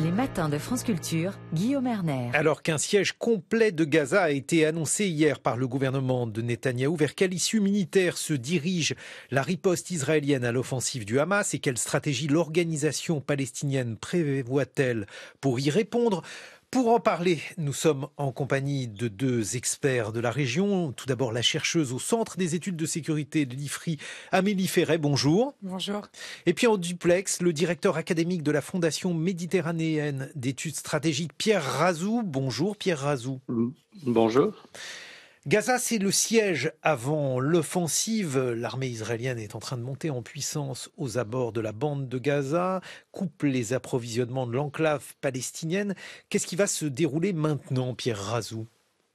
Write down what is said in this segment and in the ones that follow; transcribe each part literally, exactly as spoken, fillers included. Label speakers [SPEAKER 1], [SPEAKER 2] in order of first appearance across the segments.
[SPEAKER 1] Les matins de France Culture, Guillaume Erner.
[SPEAKER 2] Alors qu'un siège complet de Gaza a été annoncé hier par le gouvernement de Netanyahou, vers quelle issue militaire se dirige la riposte israélienne à l'offensive du Hamas et quelle stratégie l'organisation palestinienne prévoit-elle pour y répondre ? Pour en parler, nous sommes en compagnie de deux experts de la région. Tout d'abord, la chercheuse au Centre des études de sécurité de l'I F R I, Amélie Ferret. Bonjour.
[SPEAKER 3] Bonjour.
[SPEAKER 2] Et puis en duplex, le directeur académique de la Fondation méditerranéenne d'études stratégiques, Pierre Razou. Bonjour, Pierre Razou.
[SPEAKER 4] Bonjour.
[SPEAKER 2] Gaza, c'est le siège avant l'offensive. L'armée israélienne est en train de monter en puissance aux abords de la bande de Gaza, coupe les approvisionnements de l'enclave palestinienne. Qu'est-ce qui va se dérouler maintenant, Pierre Razou ?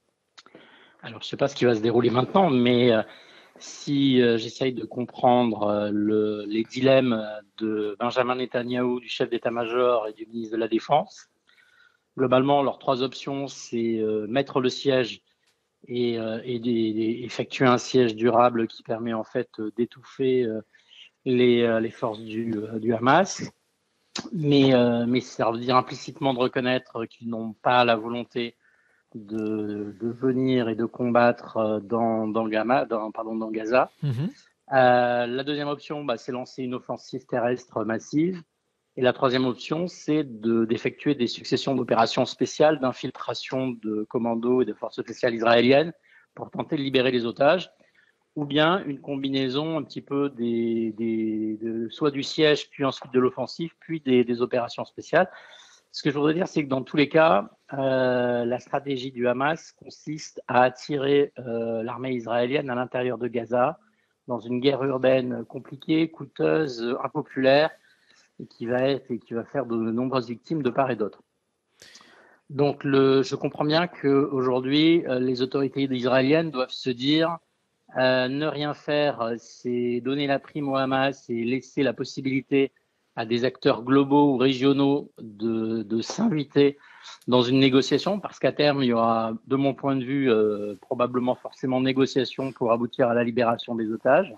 [SPEAKER 4] Alors, je ne sais pas ce qui va se dérouler maintenant, mais euh, si euh, j'essaye de comprendre euh, le, les dilemmes de Benjamin Netanyahou, du chef d'état-major et du ministre de la Défense, globalement, leurs trois options, c'est euh, mettre le siège et, euh, et, des, et effectuer un siège durable qui permet en fait d'étouffer euh, les, euh, les forces du, euh, du Hamas. Mais, euh, mais ça veut dire implicitement de reconnaître qu'ils n'ont pas la volonté de, de venir et de combattre dans, dans, Gama, dans, pardon, dans Gaza. Mmh. Euh, la deuxième option, bah, c'est lancer une offensive terrestre massive. Et la troisième option, c'est de, d'effectuer des successions d'opérations spéciales d'infiltration de commandos et de forces spéciales israéliennes pour tenter de libérer les otages, ou bien une combinaison un petit peu des, des, de, soit du siège, puis ensuite de l'offensive, puis des, des opérations spéciales. Ce que je voudrais dire, c'est que dans tous les cas, euh, la stratégie du Hamas consiste à attirer euh, l'armée israélienne à l'intérieur de Gaza, dans une guerre urbaine compliquée, coûteuse, impopulaire, et qui va être et qui va faire de nombreuses victimes de part et d'autre. Donc, le, je comprends bien qu'aujourd'hui, euh, les autorités israéliennes doivent se dire euh, ne rien faire, c'est donner la prime au Hamas et laisser la possibilité à des acteurs globaux ou régionaux de, de s'inviter dans une négociation, parce qu'à terme, il y aura, de mon point de vue, euh, probablement forcément négociation pour aboutir à la libération des otages.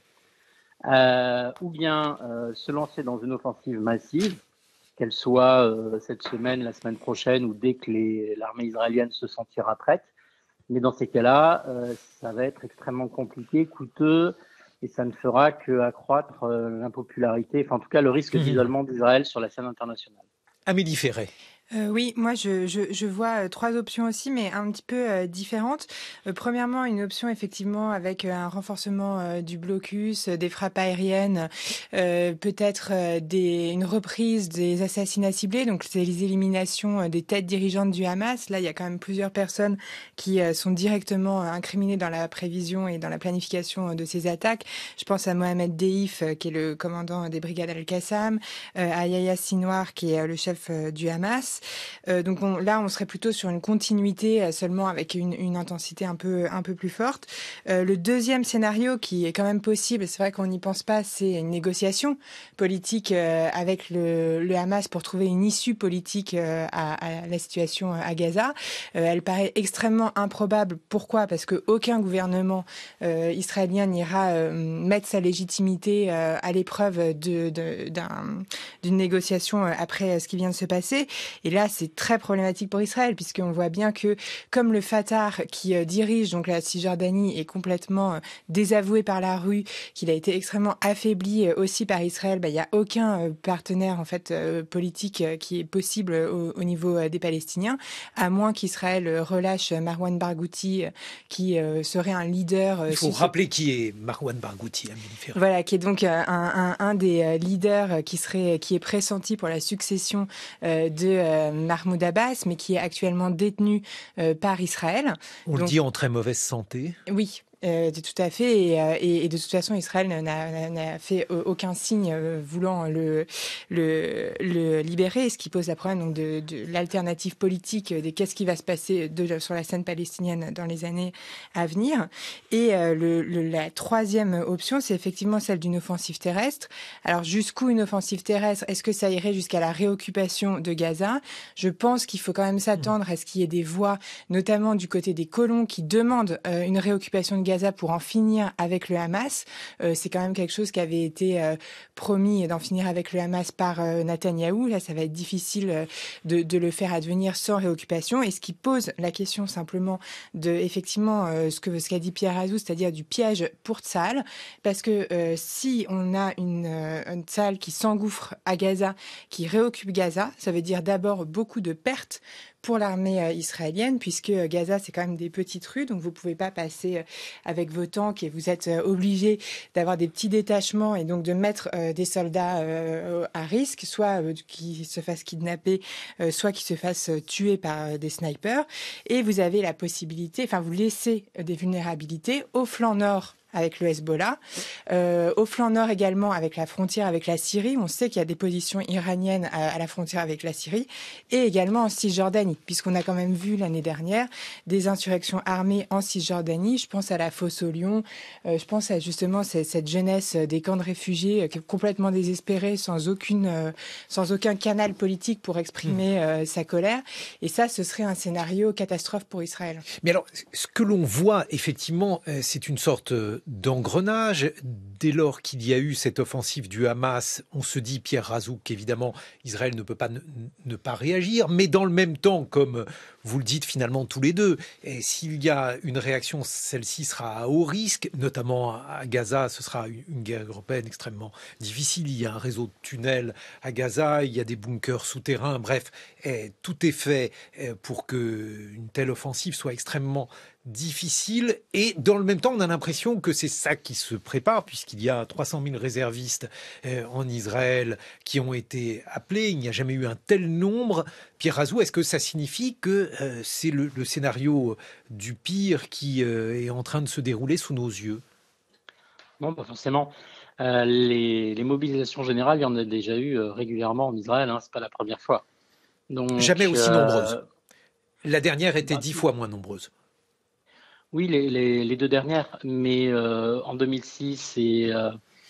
[SPEAKER 4] Euh, ou bien euh, se lancer dans une offensive massive, qu'elle soit euh, cette semaine, la semaine prochaine, ou dès que les, l'armée israélienne se sentira prête. Mais dans ces cas-là, euh, ça va être extrêmement compliqué, coûteux, et ça ne fera qu'accroître euh, l'impopularité, enfin en tout cas le risque mmh. d'isolement d'Israël sur la scène internationale.
[SPEAKER 2] Amélie Ferret.
[SPEAKER 3] Euh, oui, moi je, je, je vois euh, trois options aussi, mais un petit peu euh, différentes. Euh, premièrement, une option effectivement avec euh, un renforcement euh, du blocus, euh, des frappes aériennes, euh, peut-être euh, des, une reprise des assassinats ciblés, donc c'est les éliminations euh, des têtes dirigeantes du Hamas. Là, il y a quand même plusieurs personnes qui euh, sont directement euh, incriminées dans la prévision et dans la planification euh, de ces attaques. Je pense à Mohamed Deif, euh, qui est le commandant des brigades Al-Qassam, euh, à Yahya Sinwar, qui est euh, le chef euh, du Hamas. Euh, donc on, là, on serait plutôt sur une continuité euh, seulement avec une, une intensité un peu un peu plus forte. Euh, le deuxième scénario qui est quand même possible, c'est vrai qu'on n'y pense pas, c'est une négociation politique euh, avec le, le Hamas pour trouver une issue politique euh, à, à la situation à Gaza. Euh, elle paraît extrêmement improbable. Pourquoi ? Parce que aucun gouvernement euh, israélien n'ira euh, mettre sa légitimité euh, à l'épreuve de, de, d'un, d'une négociation après ce qui vient de se passer. Et là, c'est très problématique pour Israël, puisqu'on voit bien que, comme le Fatah qui euh, dirige donc la Cisjordanie est complètement euh, désavoué par la rue, qu'il a été extrêmement affaibli euh, aussi par Israël, bah, il n'y a aucun euh, partenaire en fait euh, politique euh, qui est possible au, au niveau euh, des Palestiniens, à moins qu'Israël euh, relâche Marwan Barghouti, euh, qui euh, serait un leader. Euh,
[SPEAKER 2] Il faut rappeler ce... qui est Marwan Barghouti, Amélie Ferret.
[SPEAKER 3] Voilà, qui est donc euh, un, un, un des euh, leaders qui serait, qui est pressenti pour la succession euh, de euh, Mahmoud Abbas, mais qui est actuellement détenu euh, par Israël.
[SPEAKER 2] On
[SPEAKER 3] Donc,
[SPEAKER 2] le dit en très mauvaise santé.
[SPEAKER 3] Oui. Euh, tout à fait, et, et, et de toute façon, Israël n'a, n'a fait aucun signe euh, voulant le, le, le libérer, ce qui pose le problème donc, de, de l'alternative politique, de qu'est-ce qui va se passer de, sur la scène palestinienne dans les années à venir. Et euh, le, le, la troisième option, c'est effectivement celle d'une offensive terrestre. Alors, jusqu'où une offensive terrestre ? Est-ce que ça irait jusqu'à la réoccupation de Gaza ? Je pense qu'il faut quand même s'attendre à ce qu'il y ait des voix, notamment du côté des colons, qui demandent euh, une réoccupation de Gaza, Gaza pour en finir avec le Hamas. Euh, c'est quand même quelque chose qui avait été euh, promis d'en finir avec le Hamas par euh, Netanyahou. Là, ça va être difficile euh, de, de le faire advenir sans réoccupation. Et ce qui pose la question simplement de, effectivement, euh, ce que ce qu'a dit Pierre Azou, c'est-à-dire du piège pour Tsahal, parce que euh, si on a une, euh, une Tsahal qui s'engouffre à Gaza, qui réoccupe Gaza, ça veut dire d'abord beaucoup de pertes pour l'armée euh, israélienne, puisque euh, Gaza, c'est quand même des petites rues, donc vous ne pouvez pas passer euh, avec vos tanks et vous êtes euh, obligé d'avoir des petits détachements et donc de mettre euh, des soldats euh, à risque, soit euh, qui se fassent kidnapper, euh, soit qui se fassent euh, tuer par euh, des snipers. Et vous avez la possibilité, enfin vous laissez euh, des vulnérabilités au flanc nord avec le Hezbollah, euh, au flanc nord également avec la frontière avec la Syrie. On sait qu'il y a des positions iraniennes à, à la frontière avec la Syrie, et également en Cisjordanie, puisqu'on a quand même vu l'année dernière des insurrections armées en Cisjordanie. Je pense à la fosse aux lions, euh, je pense à justement cette, cette jeunesse des camps de réfugiés euh, qui est complètement désespérée, sans aucune, euh, sans aucun canal politique pour exprimer euh, sa colère. Et ça, ce serait un scénario catastrophe pour Israël.
[SPEAKER 2] Mais alors, ce que l'on voit effectivement, euh, c'est une sorte d'engrenage. Dès lors qu'il y a eu cette offensive du Hamas, on se dit, Pierre Razou, qu'évidemment Israël ne peut pas ne, ne pas réagir, mais dans le même temps, comme vous le dites finalement tous les deux, s'il y a une réaction, celle-ci sera à haut risque, notamment à Gaza, ce sera une guerre européenne extrêmement difficile. Il y a un réseau de tunnels à Gaza, il y a des bunkers souterrains, bref, tout est fait pour qu'une telle offensive soit extrêmement difficile, et dans le même temps on a l'impression que c'est ça qui se prépare, puisqu'il y a trois cent mille réservistes euh, en Israël qui ont été appelés. Il n'y a jamais eu un tel nombre. Pierre Razou, est-ce que ça signifie que euh, c'est le, le scénario du pire qui euh, est en train de se dérouler sous nos yeux?
[SPEAKER 4] Non, pas forcément. Euh, les, les mobilisations générales, il y en a déjà eu euh, régulièrement en Israël, hein, c'est pas la première fois. Donc,
[SPEAKER 2] jamais aussi
[SPEAKER 4] euh,
[SPEAKER 2] nombreuses. La dernière était
[SPEAKER 4] bah,
[SPEAKER 2] dix fois moins nombreuse.
[SPEAKER 4] Oui, les, les, les deux dernières, mais euh, en deux mille six et, euh,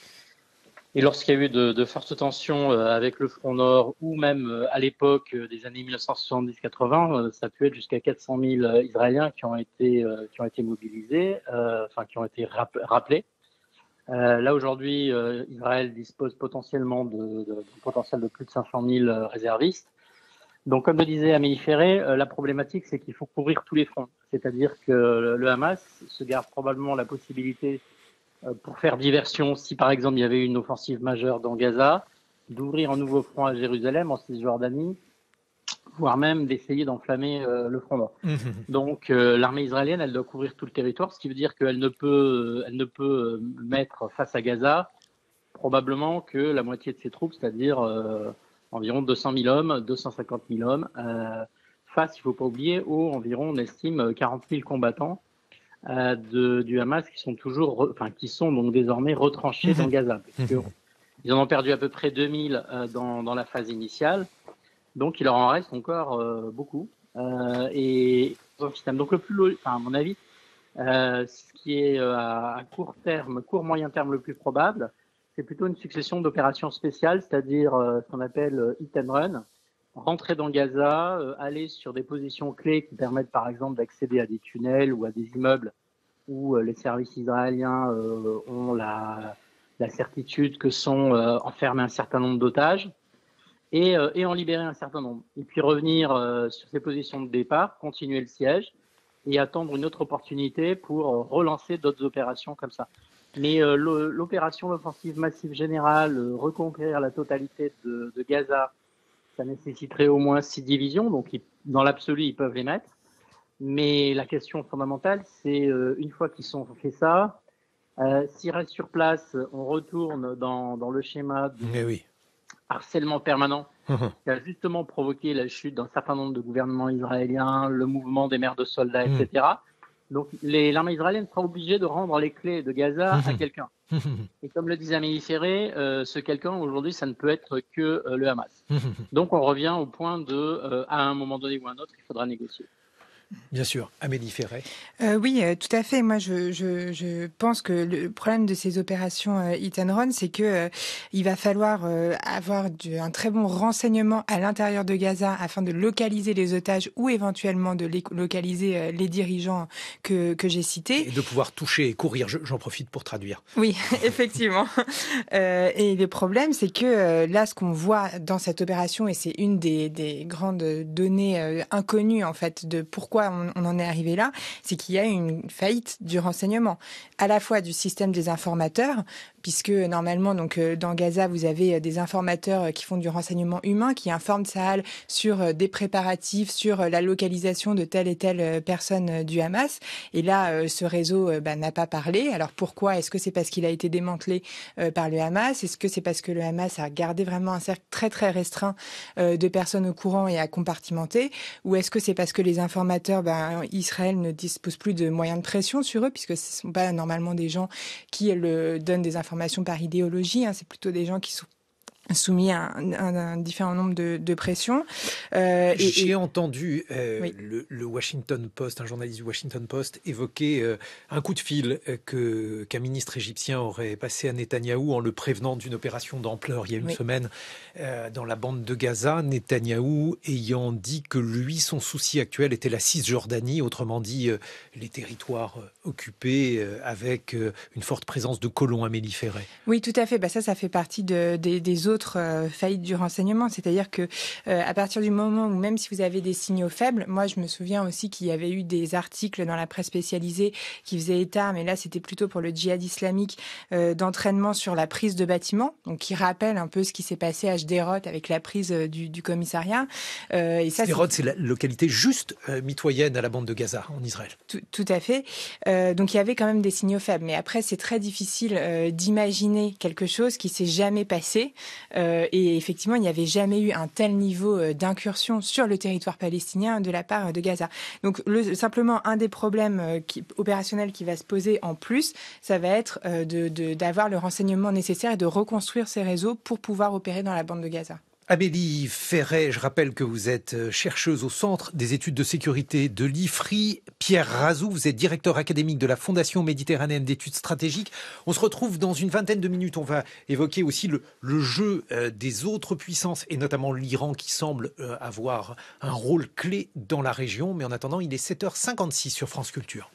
[SPEAKER 4] et lorsqu'il y a eu de, de fortes tensions euh, avec le Front Nord, ou même euh, à l'époque euh, des années mille neuf cent soixante-dix quatre-vingts, euh, ça a pu être jusqu'à quatre cent mille euh, Israéliens qui ont été, euh, qui ont été mobilisés, euh, enfin qui ont été rap- rappelés. Euh, là aujourd'hui, euh, Israël dispose potentiellement de, de, de potentiel de plus de cinq cent mille euh, réservistes. Donc, comme le disait Amélie Ferré, euh, la problématique, c'est qu'il faut couvrir tous les fronts. C'est-à-dire que le, le Hamas se garde probablement la possibilité, euh, pour faire diversion, si par exemple il y avait une offensive majeure dans Gaza, d'ouvrir un nouveau front à Jérusalem, en Cisjordanie, voire même d'essayer d'enflammer euh, le front nord. Mmh. Donc, euh, l'armée israélienne, elle doit couvrir tout le territoire, ce qui veut dire qu'elle ne peut, elle ne peut mettre face à Gaza probablement que la moitié de ses troupes, c'est-à-dire euh, environ deux cent mille hommes, deux cent cinquante mille hommes, euh, face, il ne faut pas oublier, aux environ, on estime, quarante mille combattants euh, de, du Hamas qui sont toujours, enfin, qui sont donc désormais retranchés dans Gaza. Parce que ils en ont perdu à peu près deux mille euh, dans, dans la phase initiale, donc il leur en reste encore euh, beaucoup. Euh, et donc le plus, enfin, à mon avis, euh, ce qui est euh, à court terme, court moyen terme le plus probable, c'est plutôt une succession d'opérations spéciales, c'est-à-dire euh, ce qu'on appelle euh, hit and run, rentrer dans Gaza, euh, aller sur des positions clés qui permettent par exemple d'accéder à des tunnels ou à des immeubles où euh, les services israéliens euh, ont la, la certitude que sont euh, enfermés un certain nombre d'otages, et, euh, et en libérer un certain nombre. Et puis revenir euh, sur ces positions de départ, continuer le siège et attendre une autre opportunité pour euh, relancer d'autres opérations comme ça. Mais euh, l'opération, l'offensive massive générale, euh, reconquérir la totalité de, de Gaza, ça nécessiterait au moins six divisions, donc ils, dans l'absolu, ils peuvent les mettre. Mais la question fondamentale, c'est euh, une fois qu'ils ont fait ça, euh, s'ils restent sur place, on retourne dans, dans le schéma de
[SPEAKER 2] Mais oui.
[SPEAKER 4] harcèlement permanent qui a justement provoqué la chute d'un certain nombre de gouvernements israéliens, le mouvement des mères de soldats, et cetera. Donc, l'armée israélienne sera obligée de rendre les clés de Gaza à quelqu'un. Et comme le disait Amélie Ferré, euh, ce quelqu'un, aujourd'hui, ça ne peut être que euh, le Hamas. Donc, on revient au point de, euh, à un moment donné ou à un autre, il faudra négocier.
[SPEAKER 2] Bien sûr. Amélie Ferret.
[SPEAKER 3] Euh, oui, euh, tout à fait. Moi, je, je, je pense que le problème de ces opérations euh, hit and run, c'est que euh, il va falloir euh, avoir du, un très bon renseignement à l'intérieur de Gaza afin de localiser les otages ou éventuellement de les, localiser euh, les dirigeants que, que j'ai cités.
[SPEAKER 2] Et de pouvoir toucher et courir. Je, j'en profite pour traduire.
[SPEAKER 3] Oui, effectivement. Euh, et le problème, c'est que euh, là, ce qu'on voit dans cette opération, et c'est une des, des grandes données euh, inconnues en fait de pourquoi on, on en est arrivé là, c'est qu'il y a une faillite du renseignement, à la fois du système des informateurs, puisque normalement, donc euh, dans Gaza, vous avez des informateurs qui font du renseignement humain, qui informent Tsahal sur euh, des préparatifs, sur euh, la localisation de telle et telle euh, personne euh, du Hamas. Et là, euh, ce réseau euh, bah, n'a pas parlé. Alors pourquoi? Est-ce que c'est parce qu'il a été démantelé euh, par le Hamas? Est-ce que c'est parce que le Hamas a gardé vraiment un cercle très très restreint euh, de personnes au courant et à compartimenter? Ou est-ce que c'est parce que les informateurs, bah, Israël ne dispose plus de moyens de pression sur eux, puisque ce ne sont pas normalement des gens qui le donnent des informations par idéologie, hein, c'est plutôt des gens qui sont soumis à un, un, un différent nombre de, de pressions.
[SPEAKER 2] Euh, J'ai et... entendu euh,
[SPEAKER 3] oui.
[SPEAKER 2] le, le Washington Post, un journaliste du Washington Post, évoquer euh, un coup de fil que, qu'un ministre égyptien aurait passé à Netanyahou en le prévenant d'une opération d'ampleur il y a une oui. semaine euh, dans la bande de Gaza. Netanyahou ayant dit que lui, son souci actuel était la Cisjordanie, autrement dit euh, les territoires euh, occupés euh, avec euh, une forte présence de colons. Amélie Ferret.
[SPEAKER 3] Oui, tout à fait. Bah, ça, ça fait partie de, de, des autres autres euh, faillites du renseignement, c'est-à-dire que euh, à partir du moment où même si vous avez des signaux faibles, moi je me souviens aussi qu'il y avait eu des articles dans la presse spécialisée qui faisaient état, mais là c'était plutôt pour le djihad islamique, euh, d'entraînement sur la prise de bâtiments, donc qui rappelle un peu ce qui s'est passé à Sderot avec la prise euh, du, du commissariat.
[SPEAKER 2] Euh, et ça, Sderot, c'est... c'est la localité juste euh, mitoyenne à la bande de Gaza en Israël.
[SPEAKER 3] Tout, tout à fait. Euh, donc il y avait quand même des signaux faibles, mais après c'est très difficile euh, d'imaginer quelque chose qui s'est jamais passé. Euh, et effectivement, il n'y avait jamais eu un tel niveau euh, d'incursion sur le territoire palestinien de la part euh, de Gaza. Donc, le, simplement, un des problèmes euh, qui, opérationnels qui va se poser en plus, ça va être euh, de, de, d'avoir le renseignement nécessaire et de reconstruire ces réseaux pour pouvoir opérer dans la bande de Gaza.
[SPEAKER 2] Amélie Ferret, je rappelle que vous êtes chercheuse au Centre des études de sécurité de l'I F R I. Pierre Razou, vous êtes directeur académique de la Fondation méditerranéenne d'études stratégiques. On se retrouve dans une vingtaine de minutes. On va évoquer aussi le, le jeu euh, des autres puissances, et notamment l'Iran qui semble euh, avoir un rôle clé dans la région. Mais en attendant, il est sept heures cinquante-six sur France Culture.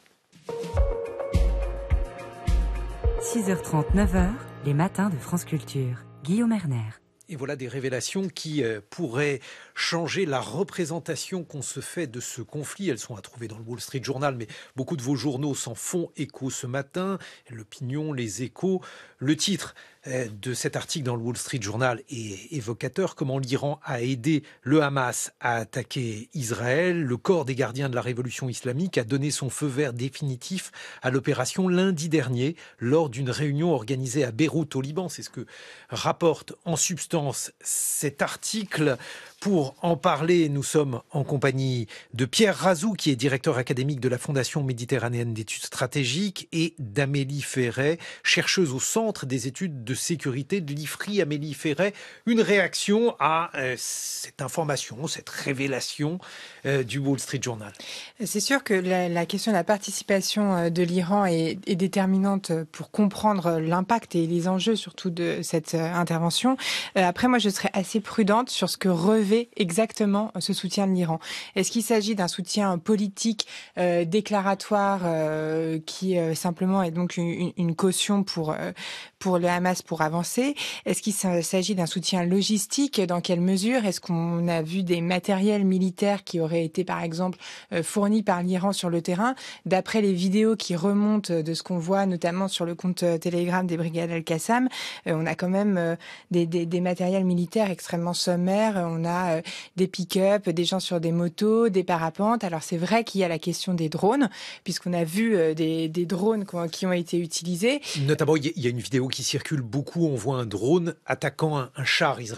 [SPEAKER 1] six heures trente, neuf heures, les matins de France Culture. Guillaume Erner.
[SPEAKER 2] Et voilà des révélations qui euh, pourraient changer la représentation qu'on se fait de ce conflit. Elles sont à trouver dans le Wall Street Journal, mais beaucoup de vos journaux s'en font écho ce matin. L'Opinion, les Échos. Le titre euh, de cet article dans le Wall Street Journal est évocateur. Comment l'Iran a aidé le Hamas à attaquer Israël. Le corps des gardiens de la révolution islamique a donné son feu vert définitif à l'opération lundi dernier lors d'une réunion organisée à Beyrouth au Liban. C'est ce que rapporte en substance cet article. Pour en parler, nous sommes en compagnie de Pierre Razou, qui est directeur académique de la Fondation méditerranéenne d'études stratégiques, et d'Amélie Ferret, chercheuse au Centre des études de sécurité de l'I F R I. Amélie Ferret, une réaction à euh, cette information, cette révélation euh, du Wall Street Journal.
[SPEAKER 3] C'est sûr que la, la question de la participation de l'Iran est, est déterminante pour comprendre l'impact et les enjeux surtout de cette euh, intervention. Euh, après, moi, je serais assez prudente sur ce que revêt exactement ce soutien de l'Iran. Est-ce qu'il s'agit d'un soutien politique euh, déclaratoire euh, qui euh, simplement est donc une, une caution pour euh, pour le Hamas pour avancer? Est-ce qu'il s'agit d'un soutien logistique? Dans quelle mesure? Est-ce qu'on a vu des matériels militaires qui auraient été par exemple euh, fournis par l'Iran sur le terrain? D'après les vidéos qui remontent de ce qu'on voit notamment sur le compte Telegram des brigades Al-Qassam, euh, on a quand même euh, des, des, des matériels militaires extrêmement sommaires. On a euh, des pick-up, des gens sur des motos, des parapentes. Alors c'est vrai qu'il y a la question des drones, puisqu'on a vu euh, des, des drones qui ont été utilisés.
[SPEAKER 2] Notamment, il y a une vidéo qui circule beaucoup. On voit un drone attaquant un, un char israélien.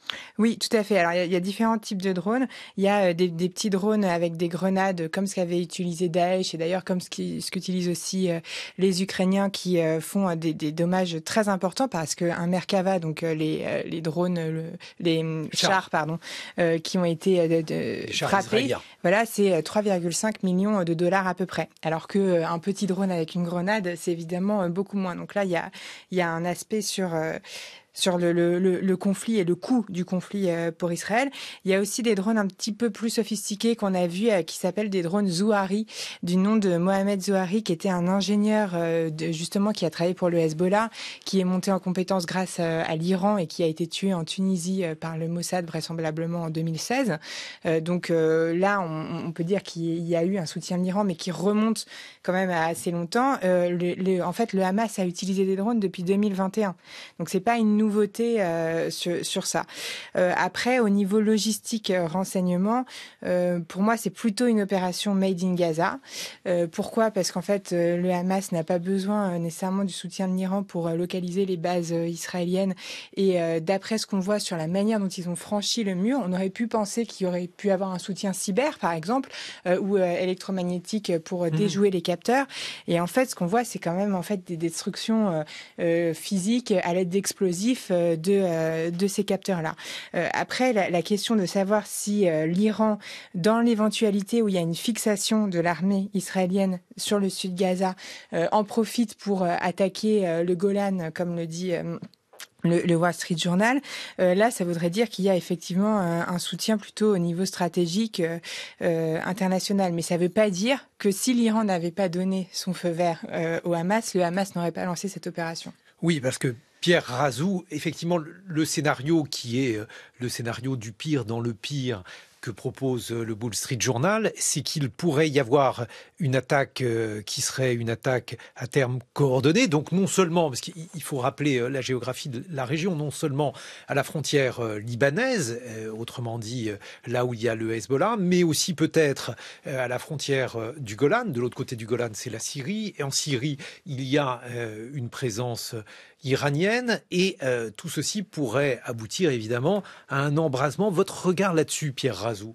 [SPEAKER 3] Oui, tout à fait. Alors, il y a, il y a différents types de drones. Il y a euh, des, des petits drones avec des grenades, comme ce qu'avait utilisé Daesh, et d'ailleurs comme ce qui- ce qu'utilisent aussi euh, les Ukrainiens, qui euh, font euh, des, des dommages très importants, parce qu'un Merkava, donc euh, les, euh, les drones, euh, le- les hum,
[SPEAKER 2] Chars.
[SPEAKER 3] chars, pardon, euh, qui ont été euh, de- de-
[SPEAKER 2] Les chars
[SPEAKER 3] frappés,
[SPEAKER 2] israéliens.
[SPEAKER 3] voilà, c'est euh, trois virgule cinq millions de dollars à peu près. Alors que euh, un petit drone avec une grenade, c'est évidemment euh, beaucoup moins. Donc là, il y a, il y a un aspect sur euh, sur le, le, le, le conflit et le coût du conflit euh, pour Israël. Il y a aussi des drones un petit peu plus sophistiqués qu'on a vus, euh, qui s'appellent des drones Zouari, du nom de Mohamed Zouari, qui était un ingénieur euh, de, justement qui a travaillé pour le Hezbollah, qui est monté en compétence grâce euh, à l'Iran et qui a été tué en Tunisie euh, par le Mossad vraisemblablement en deux mille seize. Euh, donc euh, là, on, on peut dire qu'il y a eu un soutien de l'Iran, mais qui remonte quand même à assez longtemps. Euh, le, le, en fait, le Hamas a utilisé des drones depuis deux mille vingt et un. Donc c'est pas une nouveauté euh, sur, sur ça. Euh, après, au niveau logistique, euh, renseignement, euh, pour moi, c'est plutôt une opération made in Gaza. Euh, pourquoi ? Parce qu'en fait, euh, le Hamas n'a pas besoin euh, nécessairement du soutien de l'Iran pour euh, localiser les bases euh, israéliennes. Et euh, d'après ce qu'on voit sur la manière dont ils ont franchi le mur, on aurait pu penser qu'il y aurait pu avoir un soutien cyber, par exemple, euh, ou euh, électromagnétique pour euh, déjouer mmh. les capteurs. Et en fait, ce qu'on voit, c'est quand même en fait des destructions euh, euh, physiques à l'aide d'explosifs de, euh, de ces capteurs-là. Euh, après, la, la question de savoir si euh, l'Iran, dans l'éventualité où il y a une fixation de l'armée israélienne sur le sud Gaza, euh, en profite pour euh, attaquer euh, le Golan, comme le dit euh, le, le Wall Street Journal, euh, là, ça voudrait dire qu'il y a effectivement euh, un soutien plutôt au niveau stratégique euh, euh, international. Mais ça ne veut pas dire que si l'Iran n'avait pas donné son feu vert euh, au Hamas, le Hamas n'aurait pas lancé cette opération.
[SPEAKER 2] Oui, parce que Pierre Razou, effectivement, le scénario qui est le scénario du pire dans le pire que propose le Wall Street Journal, c'est qu'il pourrait y avoir une attaque qui serait une attaque à terme coordonnée. Donc non seulement, parce qu'il faut rappeler la géographie de la région, non seulement à la frontière libanaise, autrement dit là où il y a le Hezbollah, mais aussi peut-être à la frontière du Golan. De l'autre côté du Golan, c'est la Syrie. Et en Syrie, il y a une présence iranienne, et euh, tout ceci pourrait aboutir évidemment à un embrasement. Votre regard là-dessus, Pierre Razou?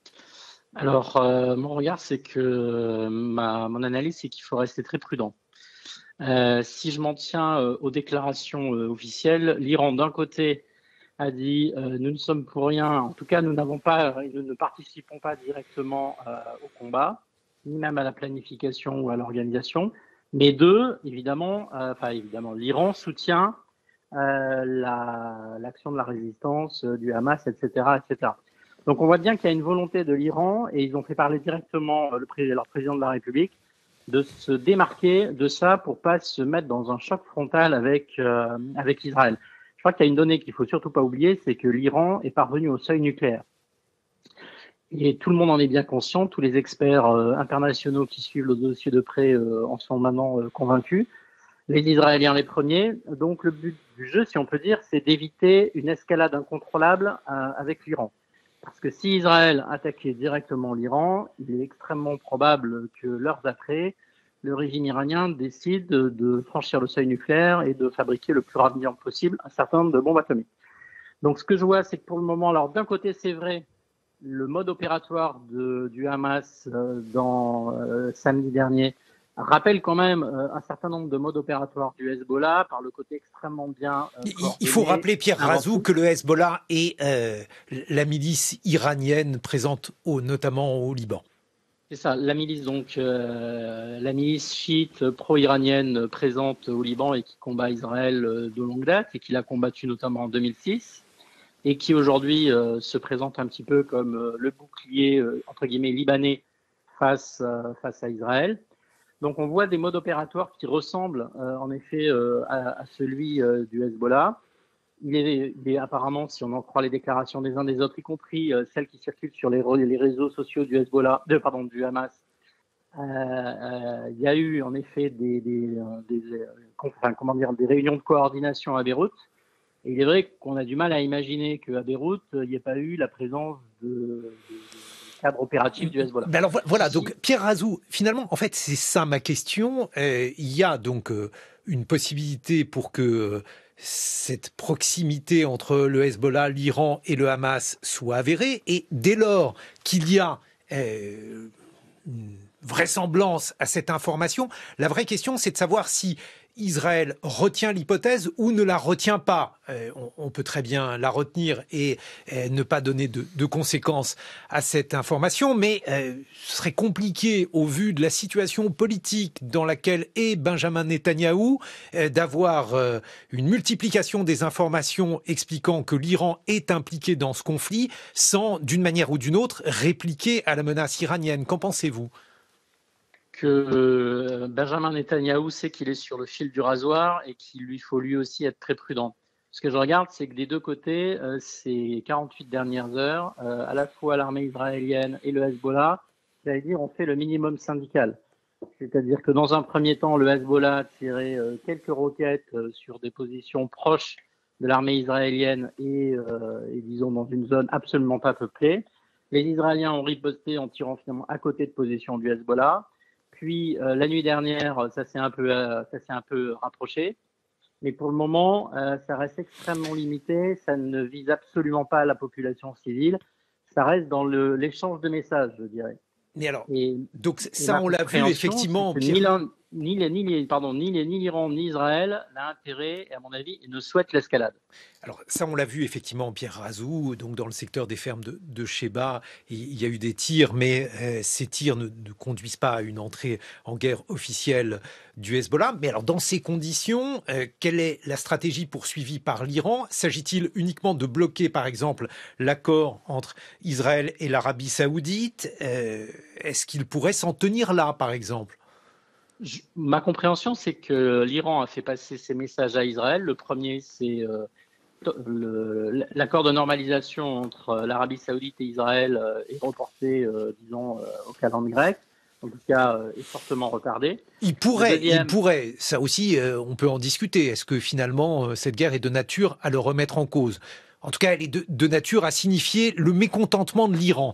[SPEAKER 4] Alors, euh, mon regard, c'est que ma, mon analyse, c'est qu'il faut rester très prudent. Euh, si je m'en tiens euh, aux déclarations euh, officielles, l'Iran, d'un côté, a dit euh, nous ne sommes pour rien, en tout cas, nous n'avons pas, nous ne participons pas directement euh, au combat, ni même à la planification ou à l'organisation. Mais deux, évidemment, euh, enfin évidemment, l'Iran soutient euh, la, l'action de la résistance euh, du Hamas, et cetera, et cetera. Donc on voit bien qu'il y a une volonté de l'Iran, et ils ont fait parler directement euh, le pré- leur président de la République, de se démarquer de ça pour pas se mettre dans un choc frontal avec euh, avec Israël. Je crois qu'il y a une donnée qu'il faut surtout pas oublier, c'est que l'Iran est parvenu au seuil nucléaire. Et tout le monde en est bien conscient, tous les experts euh, internationaux qui suivent le dossier de près euh, en sont maintenant euh, convaincus, les Israéliens les premiers. Donc le but du jeu, si on peut dire, c'est d'éviter une escalade incontrôlable euh, avec l'Iran. Parce que si Israël attaquait directement l'Iran, il est extrêmement probable que l'heure d'après, le régime iranien décide de franchir le seuil nucléaire et de fabriquer le plus rapidement possible un certain nombre de bombes atomiques. Donc ce que je vois, c'est que pour le moment, alors d'un côté c'est vrai, le mode opératoire de, du Hamas euh, dans euh, samedi dernier rappelle quand même euh, un certain nombre de modes opératoires du Hezbollah par le côté extrêmement bien euh, coordonné.
[SPEAKER 2] Il faut rappeler, Pierre Razou, que le Hezbollah est euh, la milice iranienne présente au, notamment au Liban.
[SPEAKER 4] C'est ça, la milice donc euh, la milice chiite pro-iranienne présente au Liban et qui combat Israël euh, de longue date et qui l'a combattu notamment en deux mille six. Et qui aujourd'hui euh, se présente un petit peu comme euh, le bouclier, euh, entre guillemets, libanais face, euh, face à Israël. Donc on voit des modes opératoires qui ressemblent euh, en effet euh, à, à celui euh, du Hezbollah. Il est, il est apparemment, si on en croit les déclarations des uns des autres, y compris euh, celles qui circulent sur les, les réseaux sociaux du Hezbollah, de, pardon, du Hamas, euh, euh, il y a eu en effet des, des, des, des, enfin, comment dire, des réunions de coordination à Beyrouth. Et il est vrai qu'on a du mal à imaginer qu'à Beyrouth, il n'y ait pas eu la présence de, de, de cadre opératif du Hezbollah.
[SPEAKER 2] Ben alors voilà, donc Pierre Razou, finalement, en fait, c'est ça ma question. Euh, il y a donc euh, une possibilité pour que euh, cette proximité entre le Hezbollah, l'Iran et le Hamas soit avérée. Et dès lors qu'il y a euh, une vraisemblance à cette information, la vraie question, c'est de savoir si Israël retient l'hypothèse ou ne la retient pas. Euh, on, on peut très bien la retenir et euh, ne pas donner de, de conséquences à cette information, mais euh, ce serait compliqué au vu de la situation politique dans laquelle est Benjamin Netanyahou euh, d'avoir euh, une multiplication des informations expliquant que l'Iran est impliqué dans ce conflit sans, d'une manière ou d'une autre, répliquer à la menace iranienne. Qu'en pensez-vous ?
[SPEAKER 4] Que Benjamin Netanyahou sait qu'il est sur le fil du rasoir et qu'il lui faut lui aussi être très prudent. Ce que je regarde, c'est que des deux côtés, euh, ces quarante-huit dernières heures, euh, à la fois l'armée israélienne et le Hezbollah, j'allais dire, ont fait le minimum syndical. C'est-à-dire que dans un premier temps, le Hezbollah a tiré euh, quelques roquettes euh, sur des positions proches de l'armée israélienne et, euh, et disons dans une zone absolument pas peuplée. Les Israéliens ont riposté en tirant finalement à côté de positions du Hezbollah. Puis euh, la nuit dernière, ça s'est un peu, euh, ça s'est un peu rapproché, mais pour le moment, euh, ça reste extrêmement limité. Ça ne vise absolument pas la population civile. Ça reste dans le, l'échange de messages, je dirais.
[SPEAKER 2] Mais alors,
[SPEAKER 4] et,
[SPEAKER 2] donc ça, on l'a vu effectivement.
[SPEAKER 4] Ni, l'un, ni, les, ni, les, pardon, ni, les, ni l'Iran ni Israël n'a intérêt, à mon avis, ne souhaite l'escalade.
[SPEAKER 2] Alors ça, on l'a vu effectivement, Pierre Razou, donc dans le secteur des fermes de, de Sheba, il y a eu des tirs, mais euh, ces tirs ne, ne conduisent pas à une entrée en guerre officielle du Hezbollah. Mais alors, dans ces conditions, euh, quelle est la stratégie poursuivie par l'Iran ? S'agit-il uniquement de bloquer, par exemple, l'accord entre Israël et l'Arabie Saoudite ? euh, Est-ce qu'il pourrait s'en tenir là, par exemple ?
[SPEAKER 4] Je, ma compréhension, c'est que l'Iran a fait passer ses messages à Israël. Le premier, c'est euh, le, l'accord de normalisation entre l'Arabie Saoudite et Israël euh, est reporté, euh, disons, euh, au calendrier grec. En tout cas, euh, est fortement retardé.
[SPEAKER 2] Il pourrait,
[SPEAKER 4] deuxième...
[SPEAKER 2] il pourrait. Ça aussi, euh, on peut en discuter. Est-ce que finalement, euh, cette guerre est de nature à le remettre en cause ? En tout cas, elle est de, de nature à signifier le mécontentement de l'Iran.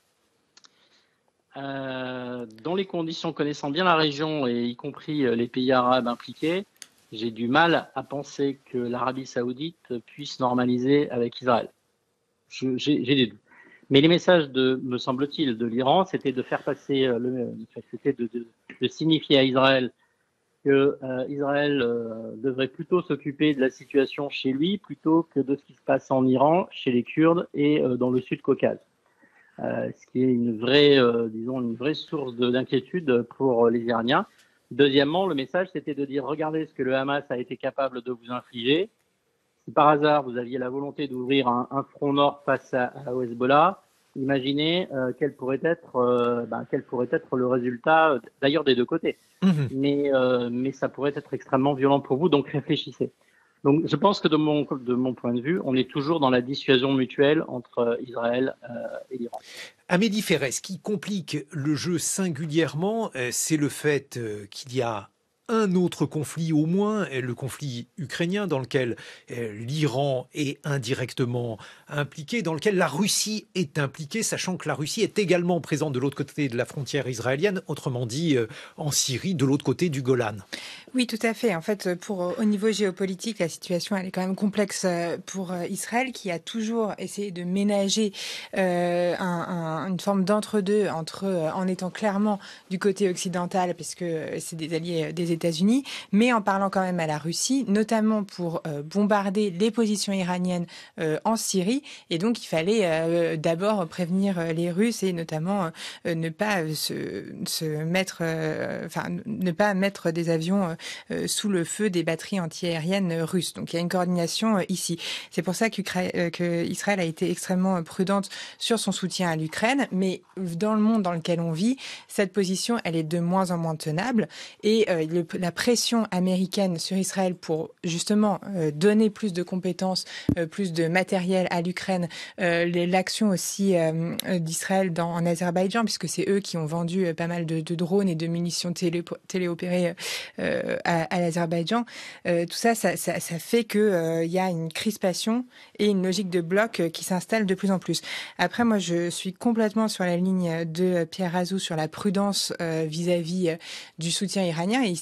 [SPEAKER 4] Euh, dans les conditions, connaissant bien la région et y compris les pays arabes impliqués, j'ai du mal à penser que l'Arabie Saoudite puisse normaliser avec Israël. Je, j'ai, j'ai des doutes. Mais les messages, de, me semble-t-il, de l'Iran, c'était de faire passer, le, c'était de, de, de signifier à Israël que euh, Israël euh, devrait plutôt s'occuper de la situation chez lui plutôt que de ce qui se passe en Iran, chez les Kurdes et euh, dans le Sud-Caucase. Euh, ce qui est une vraie, euh, disons, une vraie source de, d'inquiétude pour les Iraniens. Deuxièmement, le message, c'était de dire, regardez ce que le Hamas a été capable de vous infliger. Si par hasard, vous aviez la volonté d'ouvrir un, un front nord face à, à au Hezbollah, imaginez euh, quel pourrait être, euh, ben, quel pourrait être le résultat, d'ailleurs des deux côtés. Mmh. Mais, euh, mais ça pourrait être extrêmement violent pour vous, donc réfléchissez. Donc, je pense que de mon, de mon point de vue, on est toujours dans la dissuasion mutuelle entre Israël euh, et l'Iran.
[SPEAKER 2] Amélie Ferret, ce qui complique le jeu singulièrement, euh, c'est le fait euh, qu'il y a un autre conflit au moins, le conflit ukrainien dans lequel euh, l'Iran est indirectement impliqué, dans lequel la Russie est impliquée, sachant que la Russie est également présente de l'autre côté de la frontière israélienne, autrement dit euh, en Syrie, de l'autre côté du Golan.
[SPEAKER 3] Oui, tout à fait. En fait, pour au niveau géopolitique, la situation elle est quand même complexe pour Israël, qui a toujours essayé de ménager euh, un, un, une forme d'entre-deux entre en étant clairement du côté occidental, parce que c'est des alliés des États-Unis, mais en parlant quand même à la Russie, notamment pour euh, bombarder les positions iraniennes euh, en Syrie. Et donc, il fallait euh, d'abord prévenir les Russes et notamment euh, ne pas se, se mettre, euh, enfin, ne pas mettre des avions euh, Euh, sous le feu des batteries antiaériennes russes. Donc il y a une coordination euh, ici. C'est pour ça euh, que Israël a été extrêmement prudente sur son soutien à l'Ukraine, mais dans le monde dans lequel on vit, cette position, elle est de moins en moins tenable et euh, le, la pression américaine sur Israël pour justement euh, donner plus de compétences, euh, plus de matériel à l'Ukraine, euh, l'action aussi euh, d'Israël dans, en Azerbaïdjan, puisque c'est eux qui ont vendu euh, pas mal de, de drones et de munitions télé, téléopérées euh, à, à l'Azerbaïdjan, euh, tout ça, ça, ça, ça fait qu'il euh, y a une crispation et une logique de bloc euh, qui s'installe de plus en plus. Après, moi, je suis complètement sur la ligne de Pierre Razou sur la prudence euh, vis-à-vis euh, du soutien iranien. Et ce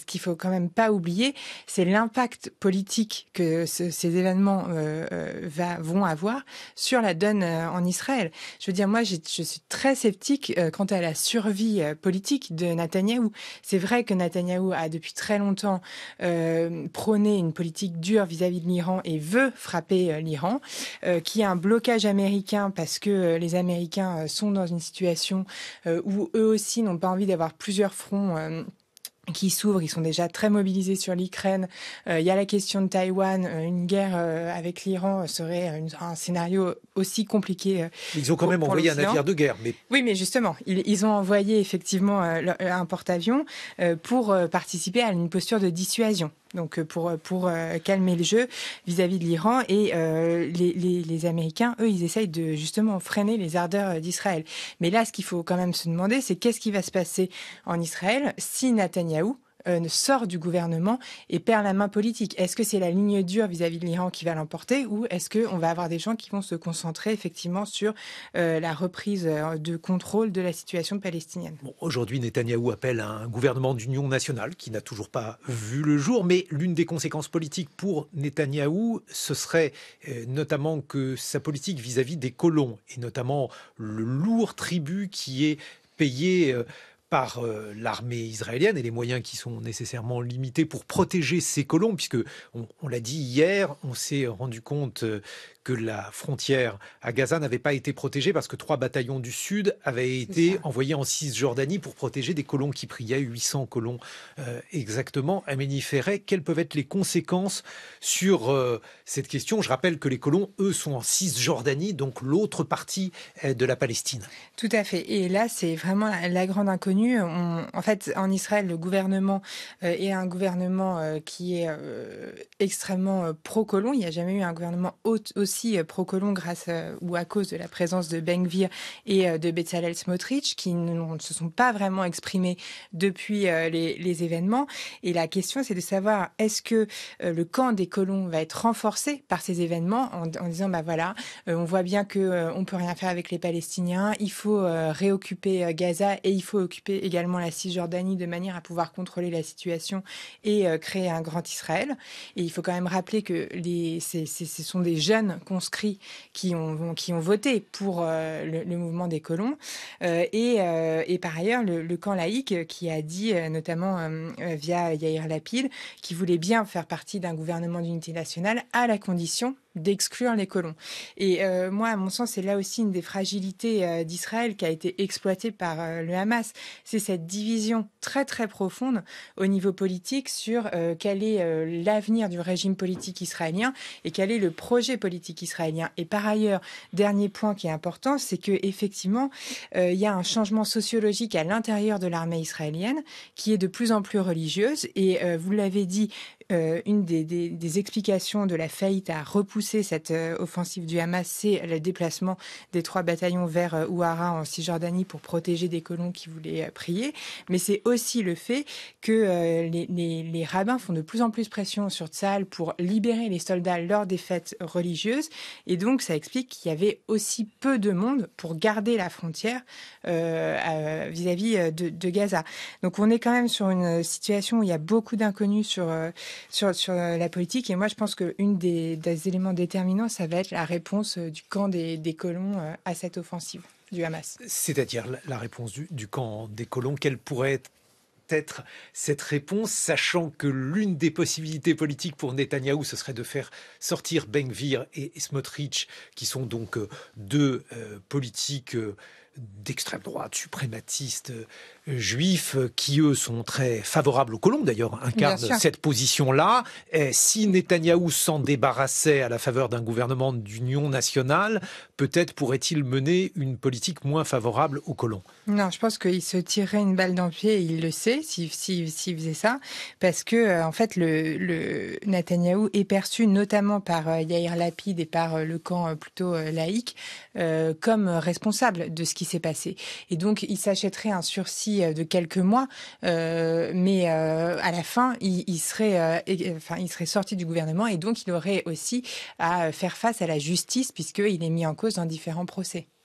[SPEAKER 3] qu'il faut quand même pas oublier, c'est l'impact politique que ce, ces événements euh, va, vont avoir sur la donne euh, en Israël. Je veux dire, moi, j'ai, je suis très sceptique euh, quant à la survie euh, politique de Netanyahou. C'est vrai que Netanyahou a depuis très longtemps euh, prôné une politique dure vis-à-vis de l'Iran et veut frapper euh, l'Iran, euh, qui a un blocage américain parce que euh, les Américains euh, sont dans une situation euh, où eux aussi n'ont pas envie d'avoir plusieurs fronts euh, qui s'ouvrent, ils sont déjà très mobilisés sur l'Ukraine. Euh, il y a la question de Taïwan, euh, une guerre euh, avec l'Iran serait une, un scénario aussi compliqué. Euh,
[SPEAKER 2] ils ont quand
[SPEAKER 3] pour,
[SPEAKER 2] même envoyé un navire de guerre. Mais...
[SPEAKER 3] Oui, mais justement, ils, ils ont envoyé effectivement euh, un porte-avions euh, pour euh, participer à une posture de dissuasion. Donc pour pour euh, calmer le jeu vis-à-vis de l'Iran et euh, les, les les Américains, eux, ils essayent de justement freiner les ardeurs d'Israël. Mais là, ce qu'il faut quand même se demander, c'est qu'est-ce qui va se passer en Israël si Netanyahou euh, sort du gouvernement et perd la main politique. Est-ce que c'est la ligne dure vis-à-vis de l'Iran qui va l'emporter ou est-ce qu'on va avoir des gens qui vont se concentrer effectivement sur euh, la reprise de contrôle de la situation palestinienne?
[SPEAKER 2] Bon, aujourd'hui, Netanyahou appelle à un gouvernement d'union nationale qui n'a toujours pas vu le jour, mais l'une des conséquences politiques pour Netanyahou, ce serait euh, notamment que sa politique vis-à-vis des colons, et notamment le lourd tribut qui est payé euh, par euh, l'armée israélienne et les moyens qui sont nécessairement limités pour protéger ces colons, puisque on, on l'a dit hier, on s'est rendu compte euh, que la frontière à Gaza n'avait pas été protégée parce que trois bataillons du Sud avaient été envoyés en Cisjordanie pour protéger des colons qui priaient, huit cents colons euh, exactement. Amélie Ferret, quelles peuvent être les conséquences sur euh, cette question? Je rappelle que les colons, eux, sont en Cisjordanie, donc l'autre partie euh, de la Palestine.
[SPEAKER 3] Tout à fait. Et là, c'est vraiment la, la grande inconnue. On, en fait, en Israël, le gouvernement euh, est un gouvernement euh, qui est euh, extrêmement euh, pro-colon. Il n'y a jamais eu un gouvernement aussi pro-colon grâce euh, ou à cause de la présence de Ben Gvir et euh, de Bezalel Smotrich qui ne, ne se sont pas vraiment exprimés depuis euh, les, les événements. Et la question, c'est de savoir est-ce que euh, le camp des colons va être renforcé par ces événements en, en disant bah voilà, euh, on voit bien que euh, on peut rien faire avec les Palestiniens, il faut euh, réoccuper euh, Gaza et il faut occuper également la Cisjordanie de manière à pouvoir contrôler la situation et euh, créer un grand Israël. Et il faut quand même rappeler que les, c'est, c'est, ce sont des jeunes conscrits qui ont, qui ont voté pour euh, le, le mouvement des colons. Euh, et, euh, et par ailleurs, le, le camp laïque qui a dit, euh, notamment euh, via Yair Lapid, qui voulait bien faire partie d'un gouvernement d'unité nationale à la condition d'exclure les colons. Et euh, moi, à mon sens, c'est là aussi une des fragilités euh, d'Israël qui a été exploitée par euh, le Hamas. C'est cette division très, très profonde au niveau politique sur euh, quel est euh, l'avenir du régime politique israélien et quel est le projet politique israélien. Et par ailleurs, dernier point qui est important, c'est que effectivement, euh, il y a un changement sociologique à l'intérieur de l'armée israélienne qui est de plus en plus religieuse. Et euh, vous l'avez dit, euh, une des, des, des explications de la faillite à repousser cette euh, offensive du Hamas, c'est le déplacement des trois bataillons vers euh, Ouara en Cisjordanie pour protéger des colons qui voulaient euh, prier. Mais c'est aussi le fait que euh, les, les, les rabbins font de plus en plus pression sur Tsahal pour libérer les soldats lors des fêtes religieuses. Et donc, ça explique qu'il y avait aussi peu de monde pour garder la frontière euh, euh, vis-à-vis de, de Gaza. Donc, on est quand même sur une situation où il y a beaucoup d'inconnus sur, euh, sur, sur la politique. Et moi, je pense qu'une des, des éléments déterminants, ça va être la réponse du camp des, des colons à cette offensive du Hamas.
[SPEAKER 2] C'est-à-dire la, la réponse du, du camp des colons, quelle pourrait être être cette réponse, sachant que l'une des possibilités politiques pour Netanyahou, ce serait de faire sortir Ben Gvir et, et Smotrich, qui sont donc euh, deux euh, politiques euh, d'extrême droite, suprématistes euh, juifs, euh, qui eux sont très favorables aux colons, d'ailleurs, incarnent cette position-là. Et si Netanyahou s'en débarrassait à la faveur d'un gouvernement d'union nationale, peut-être pourrait-il mener une politique moins favorable aux colons.
[SPEAKER 3] Non, je pense qu'il se tirerait une balle dans le pied, et il le sait, s'il si, si, faisait ça, parce que euh, en fait, le, le Netanyahou est perçu notamment par euh, Yair Lapid et par euh, le camp euh, plutôt euh, laïque euh, comme responsable de ce qui s'est passé. Et donc, il s'achèterait un sursis de quelques mois, euh, mais euh, à la fin, il, il serait, euh, et, enfin, il serait sorti du gouvernement et donc il aurait aussi à faire face à la justice puisqu'il est mis en cause dans différents procès.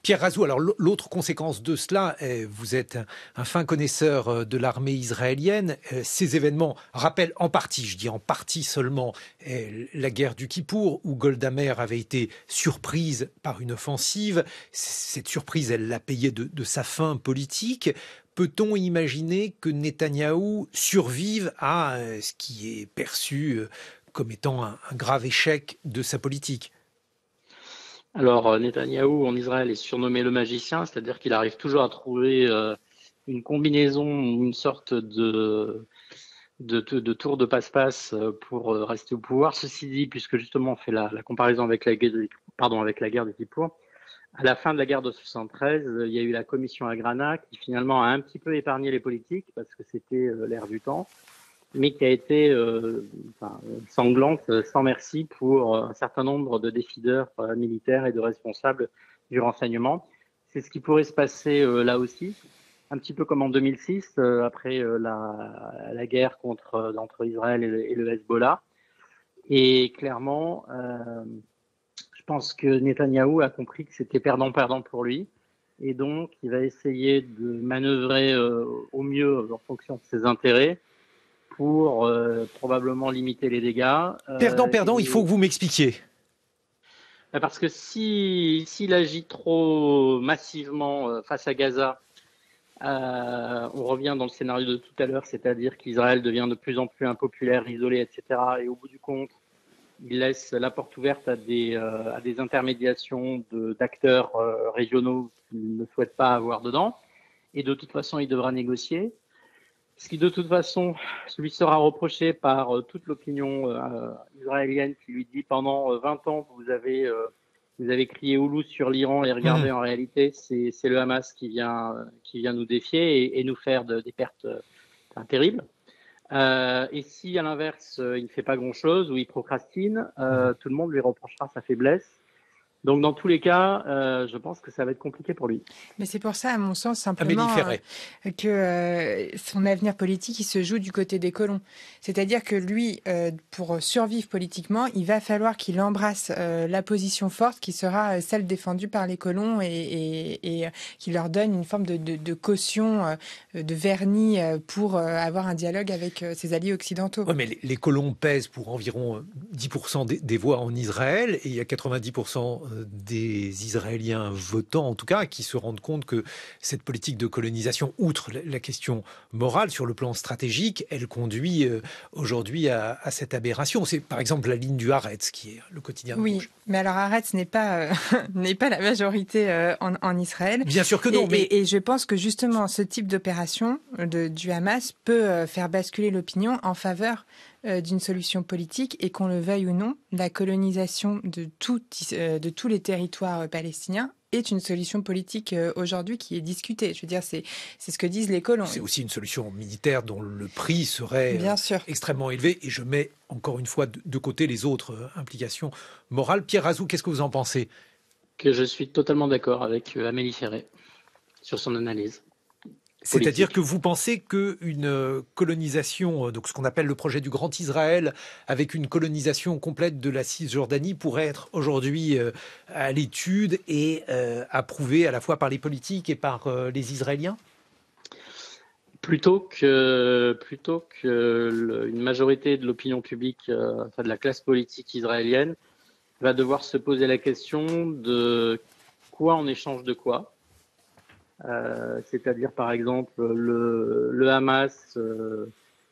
[SPEAKER 2] Pierre Razou, alors l'autre conséquence de cela, vous êtes un fin connaisseur de l'armée israélienne, ces événements rappellent en partie, je dis en partie seulement, la guerre du Kippour, où Golda Meir avait été surprise par une offensive. Cette surprise, elle l'a payée de, de sa fin politique. Peut-on imaginer que Netanyahou survive à ce qui est perçu comme étant un, un grave échec de sa politique ?
[SPEAKER 4] Alors, Netanyahou en Israël est surnommé le magicien, c'est-à-dire qu'il arrive toujours à trouver euh, une combinaison, une sorte de, de, de, de tour de passe-passe pour rester au pouvoir. Ceci dit, puisque justement on fait la, la comparaison avec la, pardon, avec la guerre de Kippour, à la fin de la guerre de soixante-treize, il y a eu la commission Agrana qui finalement a un petit peu épargné les politiques parce que c'était euh, l'ère du temps, mais qui a été euh, enfin, sanglante, sans merci, pour un certain nombre de décideurs euh, militaires et de responsables du renseignement. C'est ce qui pourrait se passer euh, là aussi, un petit peu comme en deux mille six, euh, après euh, la, la guerre contre, entre Israël et le, et le Hezbollah. Et clairement, euh, je pense que Netanyahou a compris que c'était perdant-perdant pour lui, et donc il va essayer de manœuvrer euh, au mieux en fonction de ses intérêts, pour euh, probablement limiter les dégâts.
[SPEAKER 2] Euh, perdant, perdant, et... il faut que vous m'expliquiez.
[SPEAKER 4] Parce que si, s'il agit trop massivement euh, face à Gaza, euh, on revient dans le scénario de tout à l'heure, c'est-à-dire qu'Israël devient de plus en plus impopulaire, isolé, et cetera. Et au bout du compte, il laisse la porte ouverte à des, euh, à des intermédiations de, d'acteurs euh, régionaux qu'il ne souhaite pas avoir dedans. Et de toute façon, il devra négocier. Ce qui, de toute façon, lui sera reproché par euh, toute l'opinion euh, israélienne qui lui dit pendant euh, vingt ans, vous avez, euh, vous avez crié Oulouz sur l'Iran et regardez, mmh. en réalité, c'est, c'est le Hamas qui vient, euh, qui vient nous défier et, et nous faire de, des pertes euh, enfin, terribles. Euh, et si, à l'inverse, euh, il ne fait pas grand-chose ou il procrastine, euh, mmh. tout le monde lui reprochera sa faiblesse. Donc, dans tous les cas, euh, je pense que ça va être compliqué pour lui.
[SPEAKER 3] Mais c'est pour ça, à mon sens, simplement, euh, que euh, son avenir politique, il se joue du côté des colons. C'est-à-dire que lui, euh, pour survivre politiquement, il va falloir qu'il embrasse euh, la position forte qui sera celle défendue par les colons et, et, et qui leur donne une forme de, de, de caution, euh, de vernis pour euh, avoir un dialogue avec euh, ses alliés occidentaux.
[SPEAKER 2] Oui, mais les, les colons pèsent pour environ dix pour cent des, des voix en Israël et il y a quatre-vingt-dix pour cent des Israéliens votants, en tout cas, qui se rendent compte que cette politique de colonisation, outre la question morale, sur le plan stratégique, elle conduit euh, aujourd'hui à, à cette aberration. C'est par exemple la ligne du Haaretz, qui est le quotidien de
[SPEAKER 3] Oui,
[SPEAKER 2] gauche.
[SPEAKER 3] Mais alors Haaretz n'est pas, euh, n'est pas la majorité euh, en, en Israël.
[SPEAKER 2] Bien sûr que non.
[SPEAKER 3] Et,
[SPEAKER 2] mais...
[SPEAKER 3] et, et je pense que justement, ce type d'opération de, du Hamas peut euh, faire basculer l'opinion en faveur d'une solution politique et qu'on le veuille ou non, la colonisation de, tout, de tous les territoires palestiniens est une solution politique aujourd'hui qui est discutée. Je veux dire, c'est, c'est ce que disent les colons.
[SPEAKER 2] C'est aussi une solution militaire dont le prix serait
[SPEAKER 3] Bien sûr.
[SPEAKER 2] extrêmement élevé. Et je mets encore une fois de, de côté les autres implications morales. Pierre Razou, qu'est-ce que vous en pensez ?
[SPEAKER 4] Que je suis totalement d'accord avec Amélie Ferré sur son analyse.
[SPEAKER 2] C'est-à-dire que vous pensez qu'une colonisation, donc ce qu'on appelle le projet du Grand Israël, avec une colonisation complète de la Cisjordanie, pourrait être aujourd'hui à l'étude et approuvée à la fois par les politiques et par les Israéliens ?
[SPEAKER 4] Plutôt que, plutôt que une majorité de l'opinion publique, enfin de la classe politique israélienne, va devoir se poser la question de quoi en échange de quoi. Euh, c'est-à-dire par exemple le, le Hamas, euh,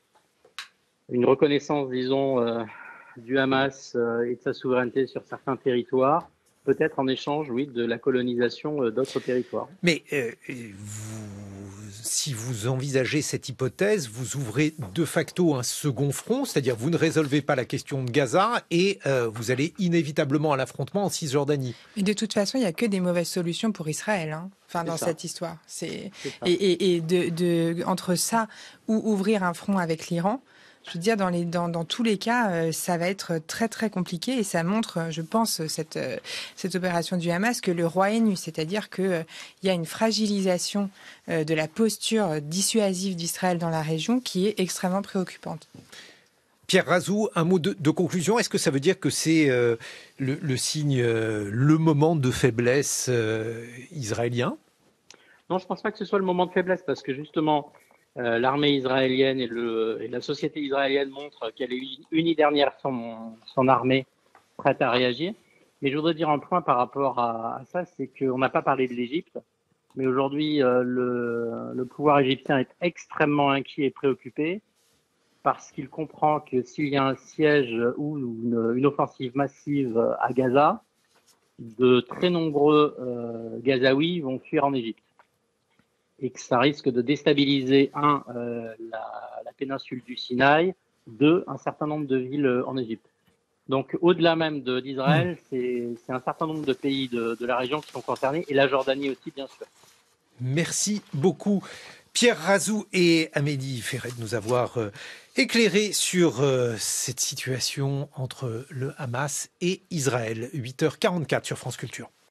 [SPEAKER 4] une reconnaissance, disons, euh, du Hamas euh, et de sa souveraineté sur certains territoires, peut-être en échange, oui, de la colonisation euh, d'autres territoires.
[SPEAKER 2] Mais euh, vous, si vous envisagez cette hypothèse, vous ouvrez de facto un second front, c'est-à-dire vous ne résolvez pas la question de Gaza et euh, vous allez inévitablement à l'affrontement en Cisjordanie.
[SPEAKER 3] Et de toute façon, il n'y a que des mauvaises solutions pour Israël, hein. Enfin, dans cette histoire. C'est... Et, et, et de, de, entre ça ou ouvrir un front avec l'Iran, je veux dire, dans, les, dans, dans tous les cas, euh, ça va être très, très compliqué. Et ça montre, je pense, cette, euh, cette opération du Hamas, que le roi est nu. C'est-à-dire qu'il euh, y a une fragilisation euh, de la posture dissuasive d'Israël dans la région qui est extrêmement préoccupante.
[SPEAKER 2] Pierre Razou, un mot de, de conclusion. Est-ce que ça veut dire que c'est euh, le, le signe, euh, le moment de faiblesse euh, israélien ?
[SPEAKER 4] Non, je ne pense pas que ce soit le moment de faiblesse parce que justement, euh, l'armée israélienne et, le, et la société israélienne montrent qu'elle est uni dernière son, son armée prête à réagir. Mais je voudrais dire un point par rapport à, à ça, c'est qu'on n'a pas parlé de l'Égypte, mais aujourd'hui, euh, le, le pouvoir égyptien est extrêmement inquiet et préoccupé parce qu'il comprend que s'il y a un siège ou une, une offensive massive à Gaza, de très nombreux euh, Gazaouis vont fuir en Égypte. Et que ça risque de déstabiliser, un, euh, la, la péninsule du Sinaï, deux, un certain nombre de villes en Égypte. Donc, au-delà même de, d'Israël, c'est, c'est un certain nombre de pays de, de la région qui sont concernés, et la Jordanie aussi, bien sûr.
[SPEAKER 2] Merci beaucoup, Pierre Razou et Amélie Ferret, de nous avoir euh, éclairé sur euh, cette situation entre le Hamas et Israël. huit heures quarante-quatre sur France Culture.